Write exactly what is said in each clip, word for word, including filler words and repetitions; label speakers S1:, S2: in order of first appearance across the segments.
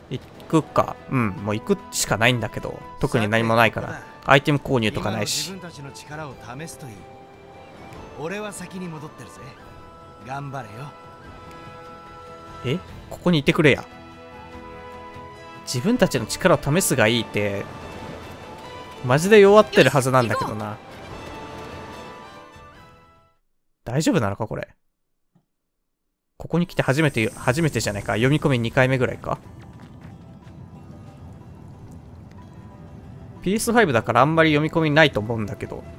S1: 行くか。うん、もう行くしかないんだけど、特に何もないから。アイテム購入とかないし。
S2: 自分たちの力を試すといい。俺は先に戻ってるぜ。頑張れよ。
S1: え、ここにいてくれや。自分たちの力を試すがいいって、マジで弱ってるはずなんだけどな。大丈夫なのかこれ。ここに来て初めて、初めてじゃないか。読み込みにかいめぐらいか。ピーエスファイブ だからあんまり読み込みないと思うんだけど。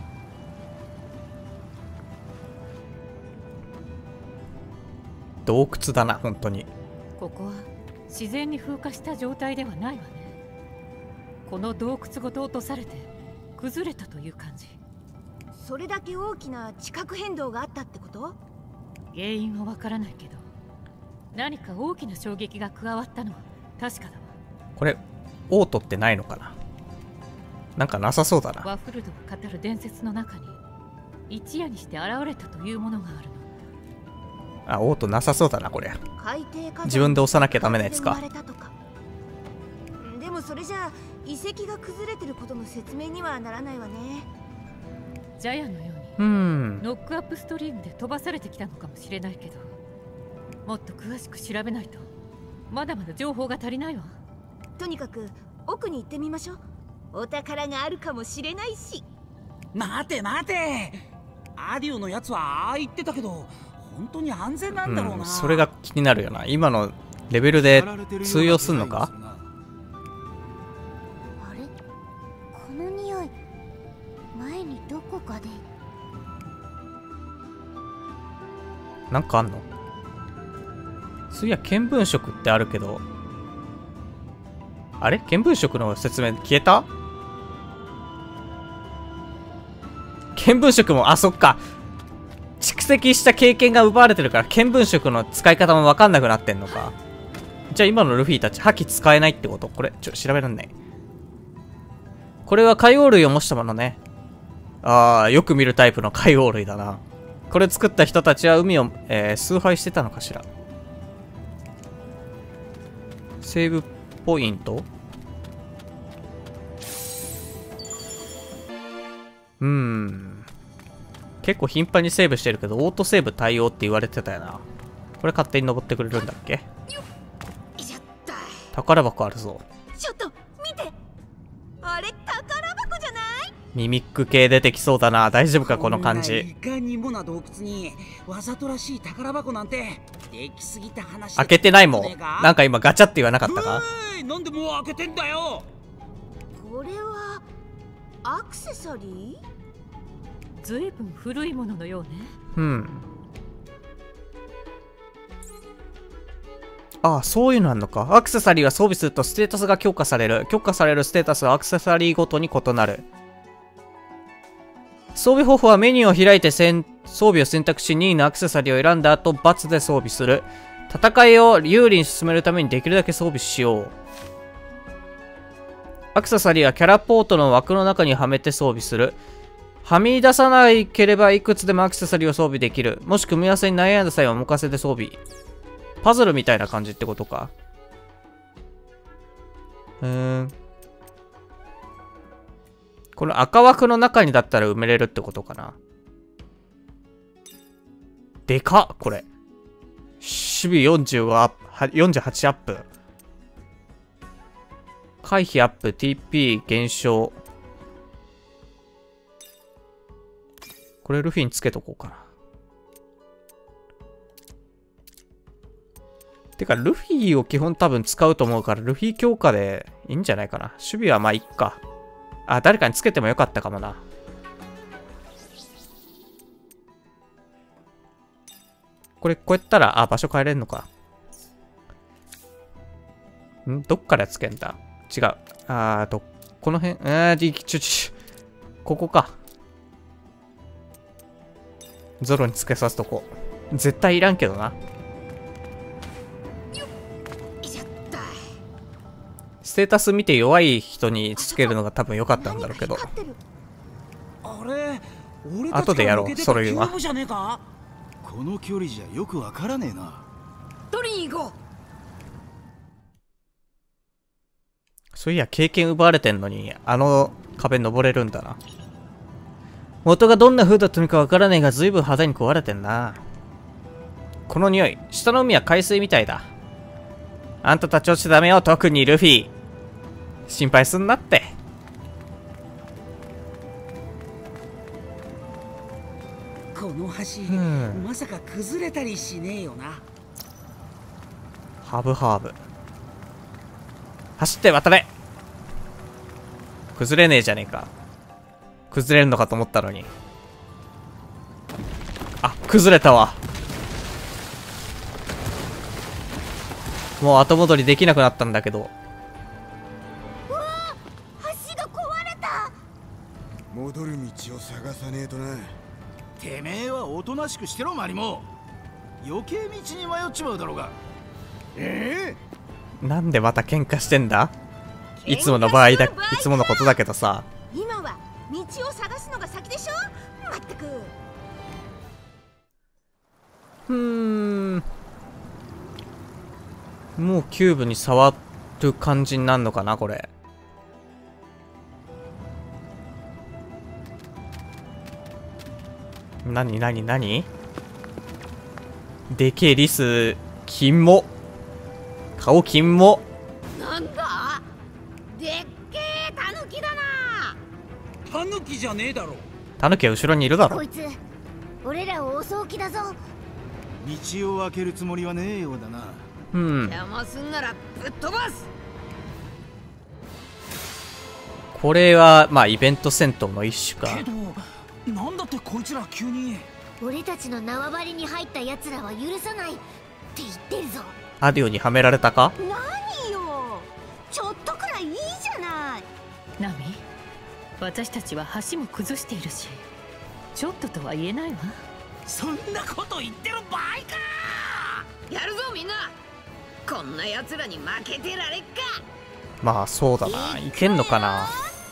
S1: 洞窟だな、本当に。
S3: ここは自然に風化した状態ではないわね。この洞窟ごと落とされて崩れたという感じ。
S4: それだけ大きな地殻変動があったってこと？
S3: 原因はわからないけど、何か大きな衝撃が加わったのは確かだわ。
S1: これオートってないのかな。なんかなさそうだな。
S3: ワッフルドが語る伝説の中に一夜にして現れたというものがあるの。
S1: あ、オートなさそうだなこれ。
S4: 海底火山
S1: 自分で押さなきゃダメなやつか。
S4: でもそれじゃあ遺跡が崩れてることの説明にはならないわね。
S3: ジャヤのように
S1: うん
S3: ノックアップストリームで飛ばされてきたのかもしれないけど、もっと詳しく調べないとまだまだ情報が足りないわ。
S4: とにかく奥に行ってみましょう。お宝があるかもしれないし。
S5: 待て待て、アデューのやつはああ言ってたけど本当に安全なんだろうな、
S1: うん、それが気になるよな。今のレベルで通用すんのか。
S4: あれ、この匂い前にどこかで。
S1: なんかあんの？そういや見聞色ってあるけど、あれ見聞色の説明消えた？見聞色も、あ、そっか。蓄積した経験が奪われてるから見聞色の使い方も分かんなくなってんのか。じゃあ今のルフィたち覇気使えないってこと？これちょっと調べらんない。これは海王類を模したものね。ああ、よく見るタイプの海王類だな。これ作った人たちは海を、えー、崇拝してたのかしら。セーブポイント？うーん。結構頻繁にセーブしてるけど、オートセーブ対応って言われてたよな。これ勝手に登ってくれるんだっけ？宝箱あるぞ。
S4: ちょっと見て、あれ宝箱じゃない？
S1: ミミック系出てきそうだな。大丈夫かこの感じ。
S5: いかにもな洞窟にわざとらしい宝箱なんてできすぎた話。
S1: 開けてないもん。なんか今ガチャって言わなかったか？
S5: なんでもう開けてんだよ。
S4: これはアクセサリー？
S3: ずいぶん古いもののようね。
S1: うん。ああ、そういうのあんのか。アクセサリーは装備するとステータスが強化される。強化されるステータスはアクセサリーごとに異なる。装備方法はメニューを開いて装備を選択し、にいのアクセサリーを選んだ後、×で装備する。戦いを有利に進めるためにできるだけ装備しよう。アクセサリーはキャラポートの枠の中にはめて装備する。はみ出さなければいくつでもアクセサリーを装備できる。もし組み合わせに悩んだ際は任せで装備。パズルみたいな感じってことか。うーん。この赤枠の中にだったら埋めれるってことかな。でかっこれ。守備よんじゅうはよんじゅうはちアップ。回避アップ、ティーピー 減少。これルフィにつけとこうかな。てか、ルフィを基本多分使うと思うから、ルフィ強化でいいんじゃないかな。守備はまあいっか。あ、誰かにつけてもよかったかもな。これ、こうやったら、あ、場所変えれんのか。んどっからつけんだ？違う。あーと、この辺、あー、ちょ、ちょ、ここか。ゾロにつけさすとこ。絶対いらんけどな。ステータス見て弱い人につけるのが多分良かったんだろうけど。
S5: あれ、俺
S1: 後でやろう、それは。
S2: この距離じゃよくわからねえな。
S4: 取りに行こ
S1: そういや、経験奪われてんのに、あの壁登れるんだな。元がどんな風だったのかわからないが、随分肌に壊れてんな。この匂い、下の海は海水みたいだ。あんたたち落ちてダメよ、特にルフィ。心配すんなって。
S5: この橋、
S1: うん、
S5: まさか崩れたりしねえよな。
S1: ハブハーブ。走って渡れ。崩れねえじゃねえか。崩れるのかと思ったのに。あ、崩れたわ。もう後戻りできなくなったんだけど。
S4: うわあ、橋が壊れた。
S2: 戻る道を探さねえとな。
S6: てめえはおとなしくしてろ、マリモ。余計道に迷っちまうだろうが。え
S1: えなんでまた喧嘩してんだ。いつもの場合だ、いつものことだけどさ。
S4: 今は道を探すのが先でしょ。まったく。
S1: うーん。もうキューブに触る感じになるのかな、これ。なになになに。でけえリス、金も。顔金も。
S4: なんだ。でっけえタヌキだな。
S5: タヌキじゃねえだろ。
S1: タヌキは後ろにいるだろ。
S4: こいつ俺らを襲う気だぞ。
S6: 道を開けるつもりはねえようだな。
S1: うん。
S4: 邪魔すんならぶっ飛ばす。
S1: これはまあイベント戦闘の一種か。
S5: けどなんだってこいつら急に。
S4: 俺たちの縄張りに入った奴らは許さないって言ってるぞ。
S1: アディオにはめられたか。
S4: 何よ、ちょっとくらいいいじゃない。
S3: ナミ、私たちは橋も崩しているし、ちょっととは言えないわ。
S5: そんなこと言ってる場合か。
S4: やるぞみんな。こんな奴らに負けてられっか。
S1: まあそうだな。いけんのかな。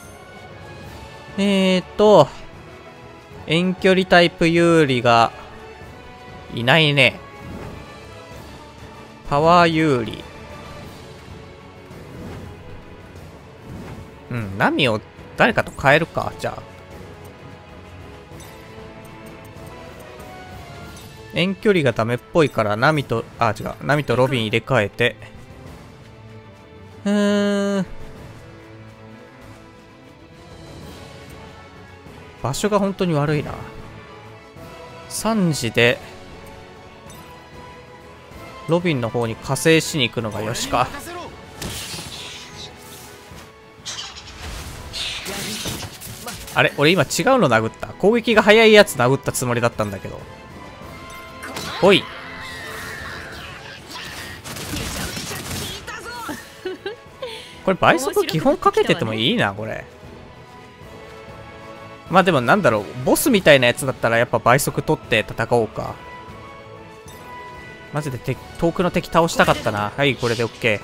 S1: えーと遠距離タイプ有利がいないね。パワー有利。うん、ナミを誰かと変えるか。じゃあ遠距離がダメっぽいからナミと、あ、違う、ナミとロビン入れ替えて。うーん。場所が本当に悪いな。さんじで、ロビンの方に加勢しに行くのがよしか。あれ俺今違うの殴った。攻撃が速いやつ殴ったつもりだったんだけど。おいこれ倍速基本かけててもいいな、これ。まあでもなんだろう、ボスみたいなやつだったらやっぱ倍速取って戦おうか。マジで敵遠くの敵倒したかったな。はい、これで OK。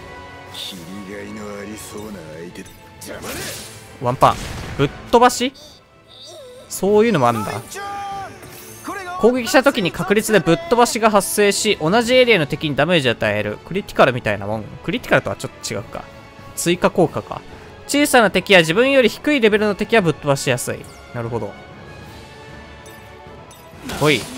S1: ワンパンぶっ飛ばし、そういうのもあるんだ。攻撃した時に確率でぶっ飛ばしが発生し、同じエリアの敵にダメージを与える。クリティカルみたいなもん。クリティカルとはちょっと違うか。追加効果か。小さな敵や自分より低いレベルの敵はぶっ飛ばしやすい。なるほど。ほい。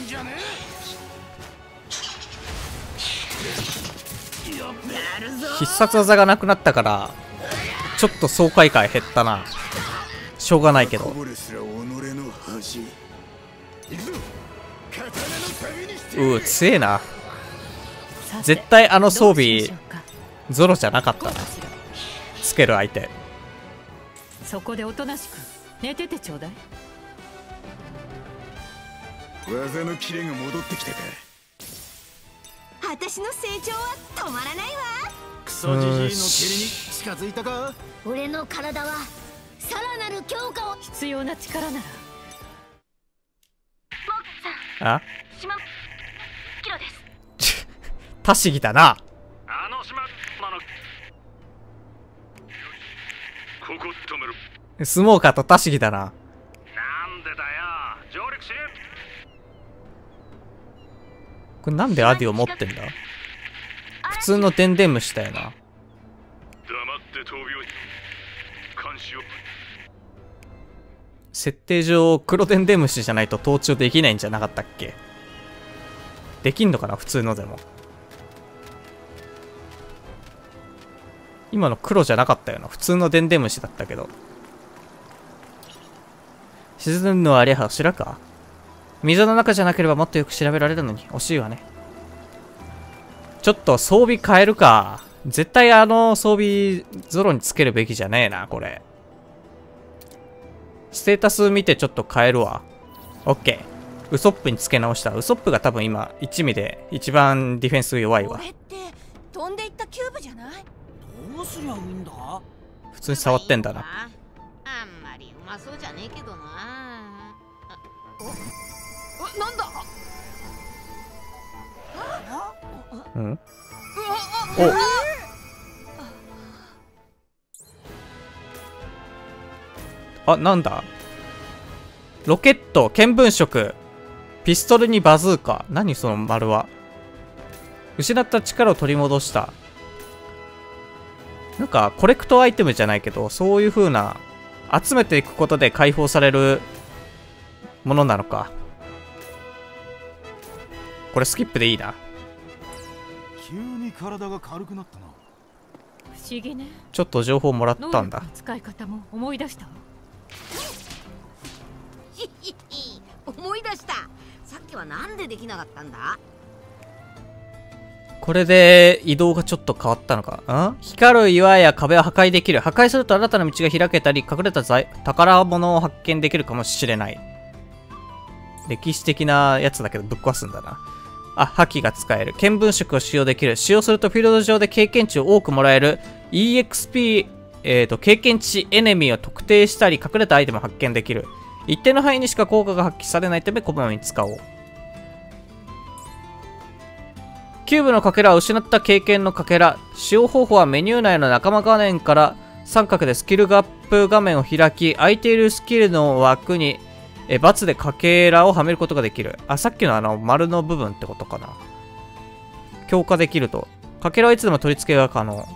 S1: 必殺技がなくなったからちょっと爽快感減ったな。しょうがないけど。うう、強えな。絶対あの装備ゾロじゃなかったな。つける相手。
S3: そこでおとなしく寝ててちょうだい。
S2: 技のキレが戻ってきたか。
S4: 私の成長は止まらないわ。
S6: クソジジイの蹴りに近づいたか。
S4: 俺の体はさらなる強化を。
S3: 必要な力なら。
S1: あ
S4: 島キロです。
S1: タシギだな。
S7: あの島なの。ここ止める。
S1: スモーカーとタシギだな。
S7: なんでだよ。上陸し。
S1: これなんでアディを持ってんだ。普通のデンデン虫だよな。
S7: 黙っ闘病監視を。
S1: 設定上黒電電虫じゃないと盗聴できないんじゃなかったっけ？できんのかな普通のでも。今の黒じゃなかったよな。普通の電電虫だったけど。沈むのはありゃ柱か。水の中じゃなければもっとよく調べられるのに惜しいわね。ちょっと装備変えるか。絶対あの装備ゾロにつけるべきじゃねえなこれ。ステータス見てちょっと変えるわ。オッケー。ウソップにつけ直した。ウソップが多分今一味で一番ディフェンス弱いわ。
S4: これって飛んでいったキューブじゃない？
S5: どうすりゃいいんだ？
S1: 普通に触ってんだな。
S8: あんまりうまそうじゃねえけどな。あ
S4: なんだ？
S1: うんおあ、なんだロケット、見聞色、ピストルにバズーカ。何その丸は。失った力を取り戻した。なんか、コレクトアイテムじゃないけど、そういう風な、集めていくことで解放されるものなのか。これスキップでいいな。
S6: 急に体が軽くなったな。
S3: 不思議ね。
S1: ちょっと情報もらったんだ。
S3: 能力の使い方も思い出したわ。
S8: ひひひ思い出した。さっきはなんでできなかったんだ？
S1: これで移動がちょっと変わったのか。ん光る岩や壁を破壊できる。破壊すると新たな道が開けたり、隠れた宝物を発見できるかもしれない。歴史的なやつだけどぶっ壊すんだな。あ、覇気が使える。見聞色を使用できる。使用するとフィールド上で経験値を多くもらえる。イーエックスピー、えーと、経験値エネミーを特定したり、隠れたアイテムを発見できる。一定の範囲にしか効果が発揮されないため、こまめに使おう。キューブのかけらは失った経験のかけら。使用方法はメニュー内の仲間画面から三角でスキルアップ画面を開き、空いているスキルの枠にえ×でかけらをはめることができる。あ、さっきのあの丸の部分ってことかな。強化できると。かけらはいつでも取り付けが可能。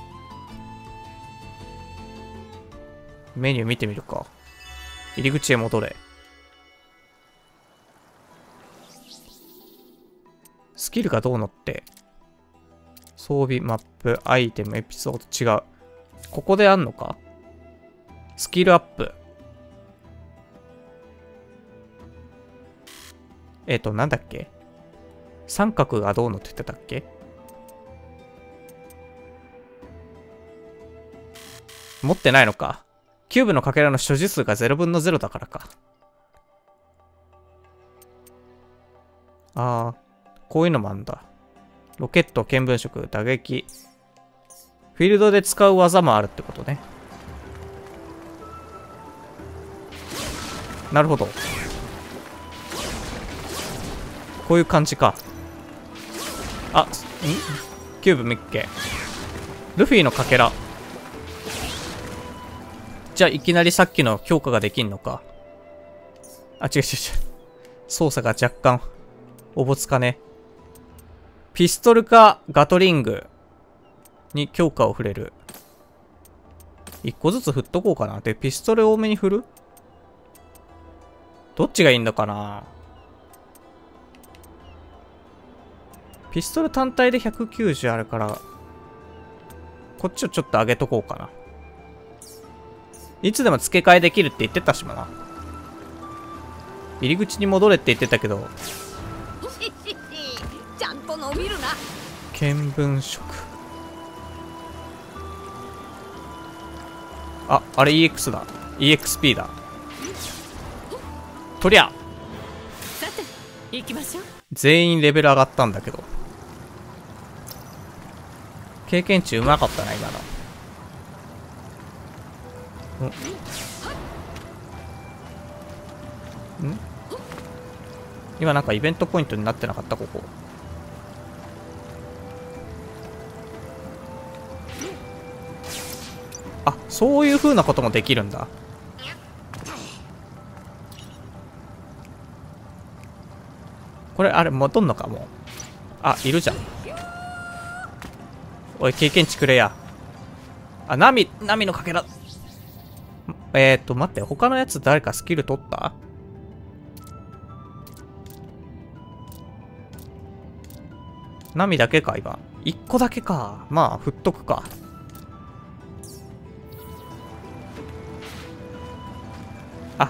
S1: メニュー見てみるか。入り口へ戻れ。スキルがどうのって。装備、マップ、アイテム、エピソード、違う。ここであんのか？スキルアップ。えっと、なんだっけ？三角がどうのって言ってたっけ？持ってないのか。キューブのかけらの所持数がゼロぶんのゼロだからか。ああ、こういうのもあんだ。ロケット、見聞色、打撃。フィールドで使う技もあるってことね。なるほど。こういう感じか。あ、んキューブミッケ。ルフィのかけら。じゃあいきなりさっきの強化ができんのか。あ、違う違う違う。操作が若干、おぼつかね。ピストルかガトリングに強化を触れる。一個ずつ振っとこうかな。で、ピストル多めに振る？どっちがいいんだかな。ピストル単体でひゃくきゅうじゅうあるから、こっちをちょっと上げとこうかな。いつでも付け替えできるって言ってたしもな。入り口に戻れって言ってたけど。
S8: ちゃんと伸びるな。
S1: 見聞色。あ、あれ イーエックス だ。イーエックスピー だ。とりゃ
S3: さて行きましょう。
S1: 全員レベル上がったんだけど。経験値うまかったな、今の。んん今なんかイベントポイントになってなかった、ここ。あ、そういう風なこともできるんだ。これ、あれ、戻んのか、もう。あ、いるじゃん。おい、経験値くれや。 あ、ナミ、ナミのかけら。えーっと、待って、他のやつ誰かスキル取った？ナミだけか、今。一個だけか。まあ、振っとくか。あ。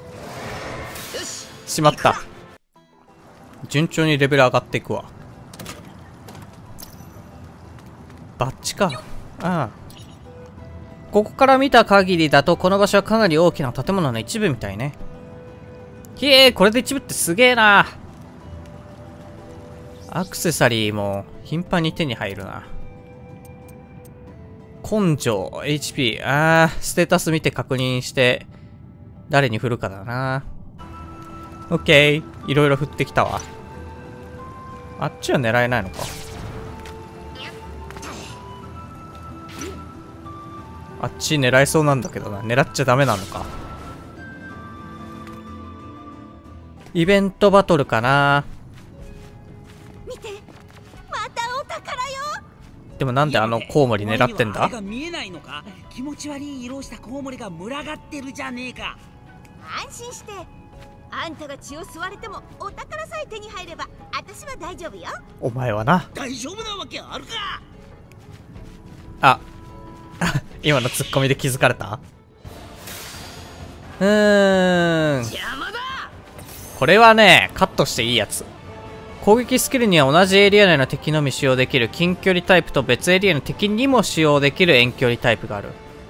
S1: しまった。順調にレベル上がっていくわ。バッチか。ああ。ここから見た限りだと、この場所はかなり大きな建物の一部みたいね。ひえー、これで一部ってすげえな。アクセサリーも頻繁に手に入るな。根性、エイチピー、あー、ステータス見て確認して、誰に振るかだな。オッケー、いろいろ振ってきたわ。あっちは狙えないのか。あっち狙えそうなんだけどな。狙っちゃダメなのか。イベントバトルかな。
S4: 見て、またお宝よ。
S1: でもなんであのコウモリ狙ってんだ？
S5: が見えないのか？気持ち悪い色をしたコウモリが群がってるじゃねえか。
S4: 安心して。あんたが血を吸われてもお宝さえ手に入れば私は大丈夫よ。
S1: お前はな。
S5: 大丈夫なわけあるか。
S1: あ今のツッコミで気づかれた？うーん。
S5: 邪魔だ。
S1: これはね、カットしていいやつ。攻撃スキルには同じエリア内の敵のみ使用できる近距離タイプと別エリアの敵にも使用できる遠距離タイプがある。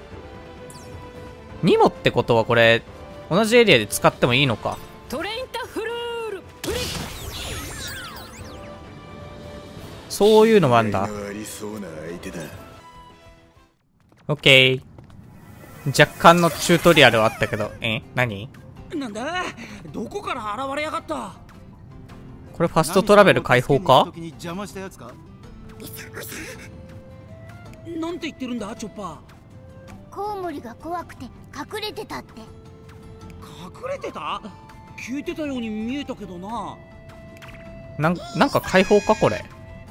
S1: にもってことはこれ、同じエリアで使ってもいいのか。
S3: トレインタフルールプリ
S1: そういうのもあんだ。オッケー。若干のチュートリアルはあったけど、え何？
S5: なんだ？どこから現れやがった？
S1: これファストトラベル解放か？
S5: なんて言ってるんだチョッパー。
S4: コウモリが怖くて隠れてたって。
S5: 隠れてた？消えてたように見えたけどな。
S1: なん、なんか解放かこれ。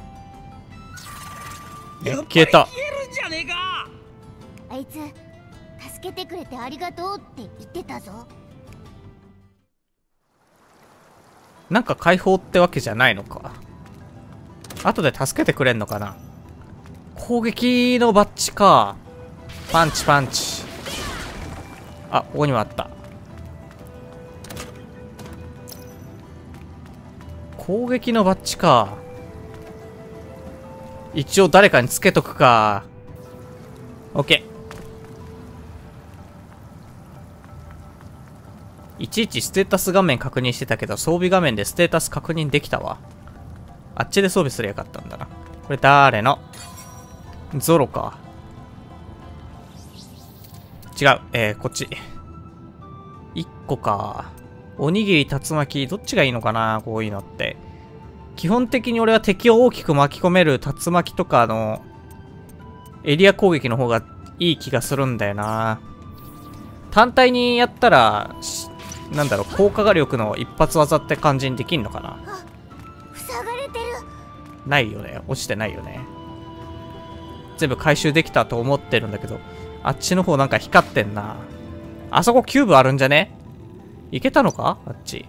S1: え、消えた。
S5: 消えるんじゃねえか。
S4: あいつ助けてくれてありがとうって言ってたぞ。
S1: なんか解放ってわけじゃないのか。後で助けてくれんのかな。攻撃のバッジか。パンチパンチ。あ、ここにもあった。攻撃のバッジか。一応誰かにつけとくか。オッケー。いちいちステータス画面確認してたけど、装備画面でステータス確認できたわ。あっちで装備すればよかったんだな。これ誰の？ゾロか。違う。えー、こっち。いっこか。おにぎり、竜巻、どっちがいいのかなこういうのって。基本的に俺は敵を大きく巻き込める竜巻とかのエリア攻撃の方がいい気がするんだよな。単体にやったら、なんだろう、高化火力の一発技って感じにできんのかな。
S4: 塞がれてる。
S1: ないよね。落ちてないよね。全部回収できたと思ってるんだけど、あっちの方なんか光ってんな。あそこキューブあるんじゃね？いけたのか？あっち。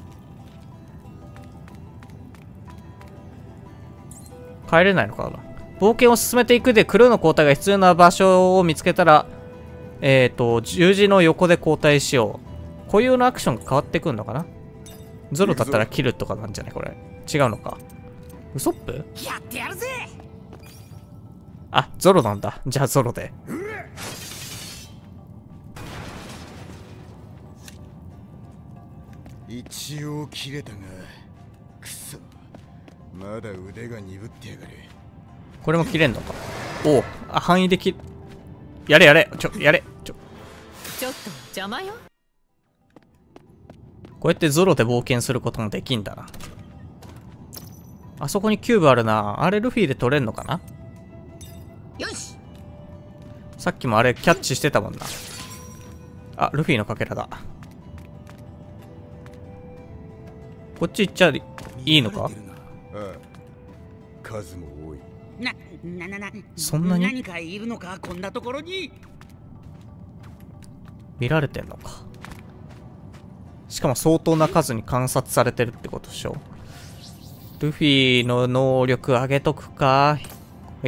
S1: 帰れないのかな。冒険を進めていくで、クルーの交代が必要な場所を見つけたら、えっと、十字の横で交代しよう。固有のアクションが変わってくんのかな。ゾロだったらキルとかなんじゃないこれ。違うのか。ウソップ？
S5: やってやるぜ。
S1: あ、ゾロなんだ。じゃあゾロで。
S6: 一応切れたが、くそ、まだ腕が鈍ってやがる。
S1: これも切れんのか。おお、あ、範囲でき、やれやれ、ちょ、やれ、ちょ。
S3: ちょっと邪魔よ。
S1: こうやってゾロで冒険することもできんだな。あそこにキューブあるな。あれルフィで取れんのかな。
S8: よし。
S1: さっきもあれキャッチしてたもんな。あ、ルフィのかけらだ。こっち行っちゃいいのか。
S6: ああ、数も多い。
S5: な、な、な、な、
S1: そんなに
S5: 何かいるのか、こんなところに。
S1: 見られてんのか。しかも相当な数に観察されてるってことでしょ。ルフィの能力上げとくか。はい。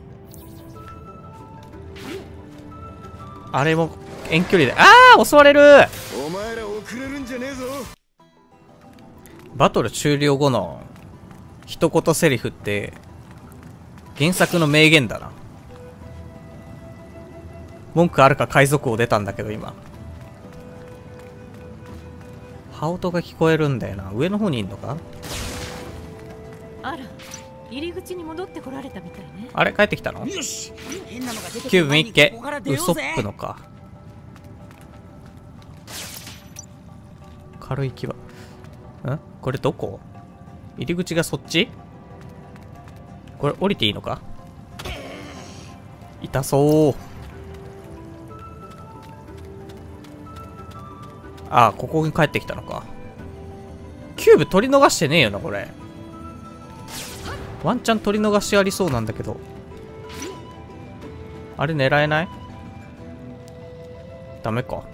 S1: あれも遠距離で、ああ襲われる。
S6: お前ら遅れるんじゃねえぞ。
S1: バトル終了後の一言セリフって原作の名言だな。文句あるか海賊王出たんだけど今。羽音が聞こえるんだよな。上の方にいんのか。
S3: あら、入り口に戻ってこられたみたいね。
S1: あれ帰ってきたの。
S5: よし、変なのが出て
S1: キューブミッケ
S5: ここから出
S1: ウソ
S5: ようぜ。
S1: ップのか。軽い牙。んこれどこ。入り口がそっち。これ降りていいのか。痛そう。ああ、ここに帰ってきたのか。キューブ取り逃してねえよなこれ。ワンチャン取り逃しありそうなんだけど。あれ狙えない。ダメか。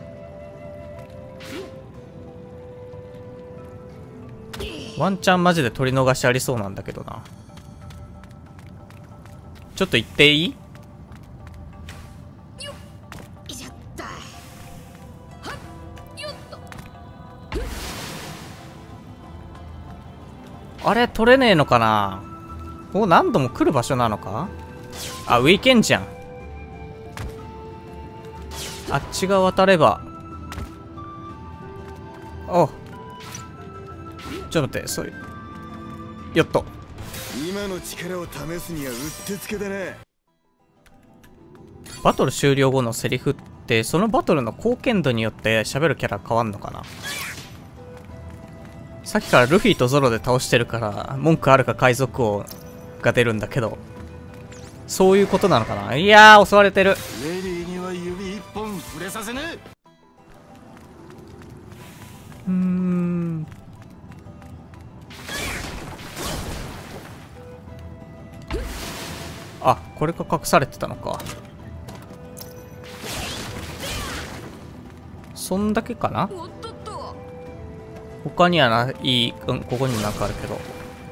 S1: ワンチャンマジで取り逃しありそうなんだけどな。ちょっと行っていい。
S8: よいしょっと。はっよっと。
S1: あれ取れねえのかな。お、何度も来る場所なのか。あ、上行けんじゃん。あっちが渡れば。お、ちょっと待って、そういう。よっと。
S6: 今の力を試すにはうってつけだな。
S1: バトル終了後のセリフって、そのバトルの貢献度によって喋るキャラ変わんのかな。さっきからルフィとゾロで倒してるから、文句あるか海賊王が出るんだけど、そういうことなのかな。いやー、襲われてる。
S6: レディーには指一本触れさせねえ。
S1: うーん。あ、これが隠されてたのか。そんだけかな。
S8: おっとっと。
S1: 他にはない、うん、ここにもなんかあるけど。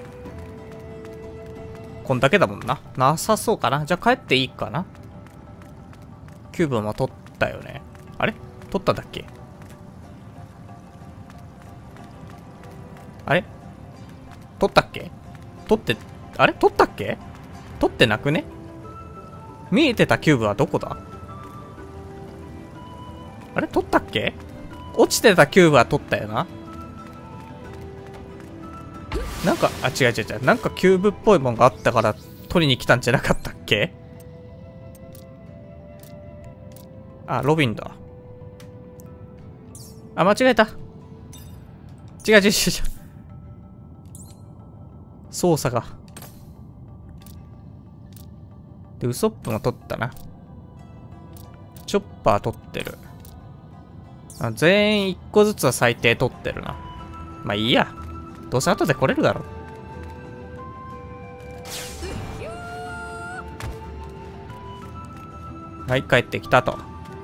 S1: こんだけだもんな。なさそうかな。じゃあ帰っていいかな。キューブも取ったよね。あれ取ったんだっけ。あれ取ったっけ。取って、あれ取ったっけ。取ってなくね。見えてたキューブはどこだ。あれ取ったっけ。落ちてたキューブは取ったよな。なんか、あ、違う違う違う。なんかキューブっぽいもんがあったから取りに来たんじゃなかったっけ。あ、ロビンだ。あ、間違えた。違う違う違う違う。操作が。で、ウソップも取ったな。チョッパー取ってる。あ、全員いっこずつは最低取ってるな。まあいいや。どうせ後で来れるだろ。はい、帰ってきたと。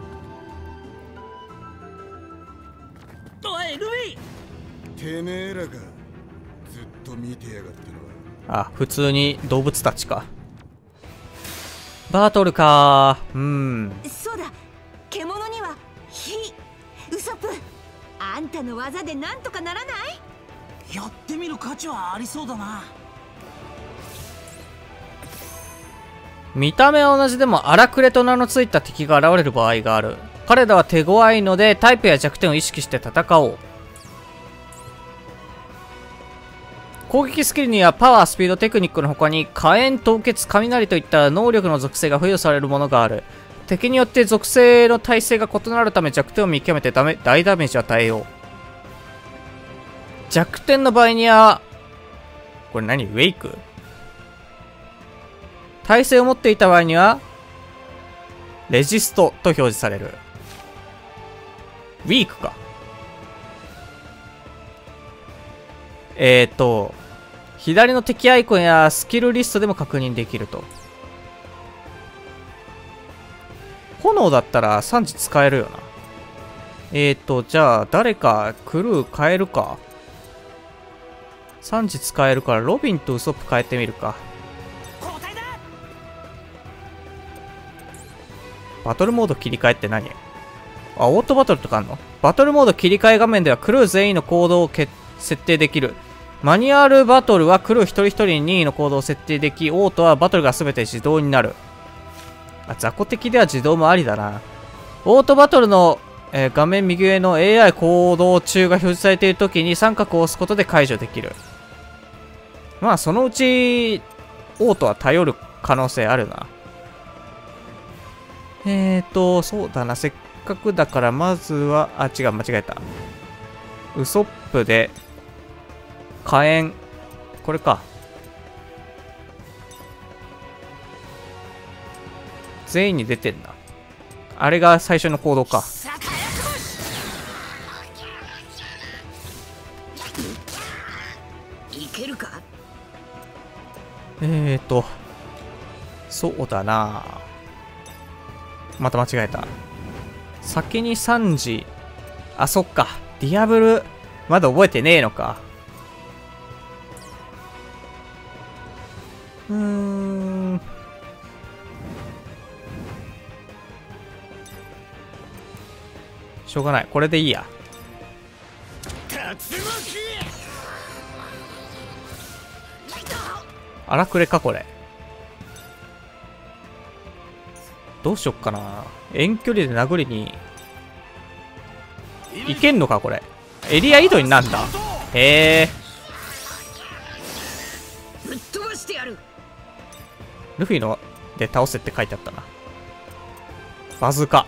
S5: おい、ルビ
S6: てめえらがずっと見てやがってのは。
S1: あ、普通に動物たちか。バトルかー。うん。
S4: そうだ、獣には火。ウソップ、あんたの技でなんとかならない？
S5: やってみる価値はありそうだな。
S1: 見た目は同じでも荒くれと名の付いた敵が現れる場合がある。彼らは手強いのでタイプや弱点を意識して戦おう。攻撃スキルにはパワー、スピード、テクニックの他に火炎、凍結、雷といった能力の属性が付与されるものがある。敵によって属性の耐性が異なるため弱点を見極めてダメ大ダメージを与えよう。弱点の場合には、これ何？ウェイク？耐性を持っていた場合には、レジストと表示される。ウィークか。えーと、 左の敵アイコンやスキルリストでも確認できると。炎だったらさんじ使えるよな。えーと、じゃあ、誰かクルー変えるか。さんじ使えるから、ロビンとウソップ変えてみるか。バトルモード切り替えって何？あ、オートバトルとかあんの？バトルモード切り替え画面ではクルー全員の行動を設定できる。マニュアルバトルはクルー一人一人に任意の行動を設定でき、オートはバトルが全て自動になる。あ、雑魚的では自動もありだな。オートバトルの、えー、画面右上の エーアイ 行動中が表示されているときに三角を押すことで解除できる。まあ、そのうち、オートは頼る可能性あるな。えーと、そうだな。せっかくだから、まずは、あ、違う、間違えた。ウソップで、火炎。これか。全員に出てんだ。あれが最初の行動か。
S8: いけるか？
S1: えーと、そうだな。また間違えた。先にさんじ。あ、そっか。ディアブル、まだ覚えてねえのか。うーん。しょうがない。これでいいや。荒くれか、これ。どうしよっかな。遠距離で殴りに。いけんのか、これ。エリア移動になんだ。へえ。
S8: ぶっ飛ばしてやる。
S1: ルフィので倒せって書いてあったな。バズーカ。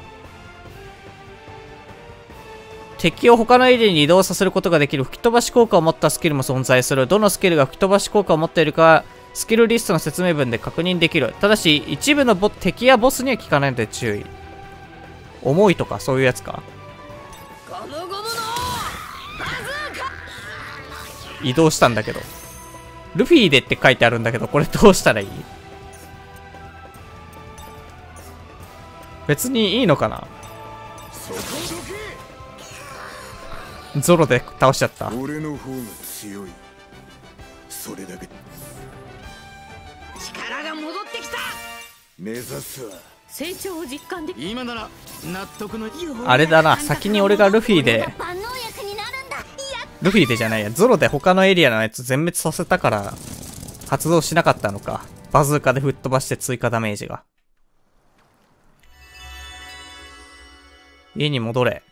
S1: 敵を他のエリアに移動させることができる吹き飛ばし効果を持ったスキルも存在する。どのスキルが吹き飛ばし効果を持っているか、スキルリストの説明文で確認できる。ただし、一部のボ敵やボスには効かないので注意。重いとか、そういうやつか。
S8: ゴムゴムのバズーカ。
S1: 移動したんだけど。ルフィでって書いてあるんだけど、これどうしたらいい？別にいいのかな？ゾロで倒しちゃった。
S6: 俺の方が強い。それだけ。
S8: 力が戻ってきた。
S6: 目指すわ。
S3: 成長を実感でき
S6: 今なら納得の。
S1: あれだな、先に俺がルフィで、
S4: 万能薬になるんだ。
S1: ルフィでじゃないや、ゾロで他のエリアのやつ全滅させたから、発動しなかったのか。バズーカで吹っ飛ばして追加ダメージが。家に戻れ。